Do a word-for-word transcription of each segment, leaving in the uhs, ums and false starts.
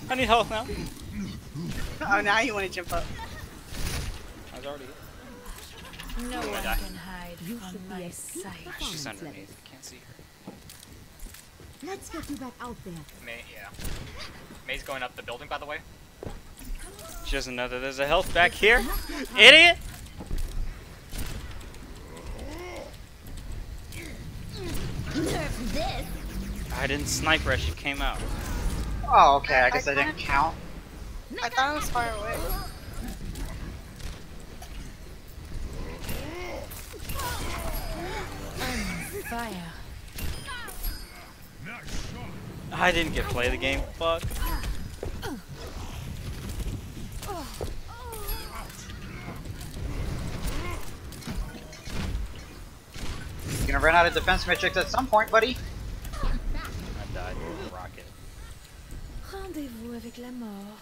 I need health now. Oh, now you want to jump up. I was already. No Oh, one die. can hide from my sight. She's underneath. Can't see her. Let's get you back out there. May, yeah. May's going up the building, by the way. She doesn't know that there's a health back here. Idiot! This. I didn't snipe her as she came out. Oh, okay. I guess I I didn't kinda- count. I thought it was far away. Fire. I didn't get play the game. Fuck. You're gonna run out of defense matrix at some point, buddy. I died with a rocket. Rendez-vous avec la mort.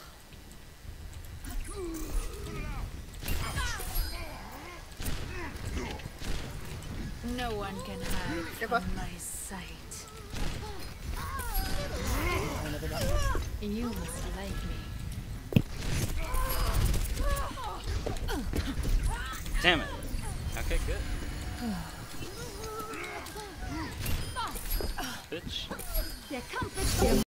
No one can hide from my sight. You must like me. Damn it. Okay, good. Bitch. Der Kampf ist